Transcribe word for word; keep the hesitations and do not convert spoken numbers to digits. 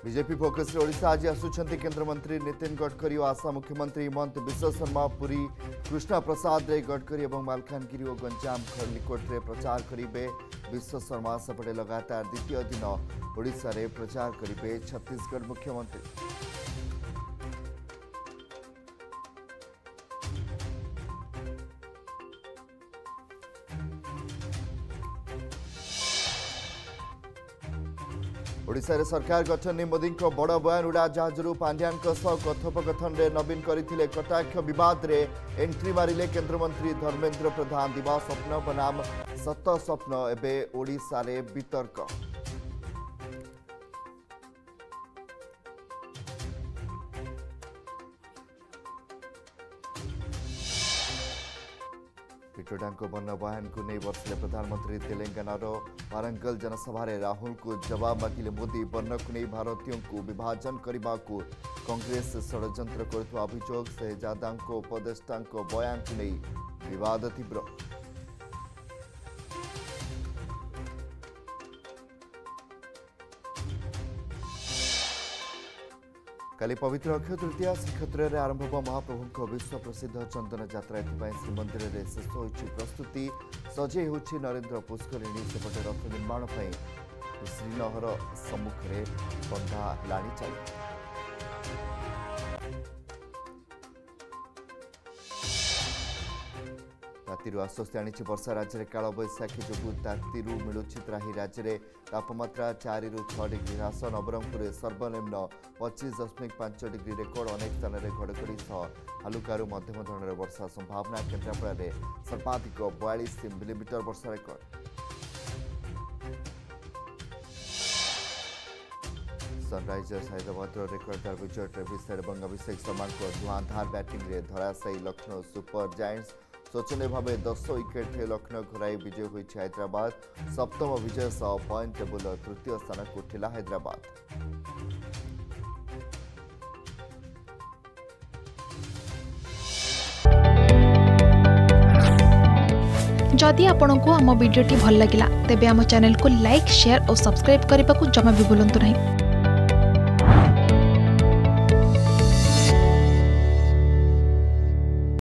BJP focus Odisha आज आसुंच केंद्र मंत्री नितिन गडकरी और आसाम मुख्यमंत्री हिमंत विश्व शर्मा पुरी कृष्णा प्रसाद रे गडकरी और मालकानगिरी और गंजाम खरलिकोट रे प्रचार करेंगे। विश्व शर्मा सेपटे लगातार द्वितीय दिन ओडिशा रे प्रचार करेंगे छत्तीसगढ़ मुख्यमंत्री। ओडिशा रे सरकार गठन में मोदी बड़ बयान उड़ा जहाजरू पांड्यान कथोपकथन रे नवीन करथिले कटाक्ष विवाद रे एंट्री मारिले केंद्रमंत्री धर्मेंद्र प्रधान। दिवा स्वप्न बनाम सत स्वप्न एबे ओडिशा रे वितर्क। पिटोडांको बन्न बयान को नहीं बरसिले प्रधानमंत्री। तेलंगानार वारंगल जनसभा राहुल को जवाब मागिले मोदी। बन्न को नहीं भारतीयों को विभाजन करने को कांग्रेस षड्यंत्र करुवा अभियोग। शहजादा उपदेष्टा बयान को नहीं विवाद तीव्र। काली पवित्र अक्षय तृतीया श्रीक्षेत्र में आरंभ हो महाप्रभु विश्व प्रसिद्ध चंदन यात्रा। श्रीमंदिर में शेष हो प्रस्तुति सजे हो नरेंद्र पुष्करिणी। सेपटे रथ निर्माण श्रीनगर सम्मुख में बंधा है चली। राति आश्वस्ति आनी वर्षा। राज्य में काल बैशाखी जो राति मिलूची त्राही। राज्य में तापमात्रा चार रु छह डिग्री ह्रास। नवरंगपुर सर्वनिम्न पच्चीस दशमिक पांच डिग्री रेकर्ड। अनेक स्थान में घड़घड़ी सह हालुकारु मध्यम धरण वर्षा संभावना। केन्द्रापड़ा में सर्वाधिक बयालीस मिलीमीटर वर्षा रेकर्ड। सनराइजर्स हैदराबाद रेकर्डदार विजय ट्रेविस हेड और अभिषेक शर्मा को धुआंधार बैटिंग रे धराशायी लखनऊ सुपर जायंट्स। शोचनीय भाव दस विकेट लखनऊ घराई विजय होई हैदराबाद। सप्तम विजय सह पॉइंट टेबुल तृतीय स्थान को उठिला हैदराबाद। जदि आपंक आम भिडी भल लगा तेब आम चैनल को लाइक शेयर और सब्सक्राइब करने को जमा भी भूलु नहीं।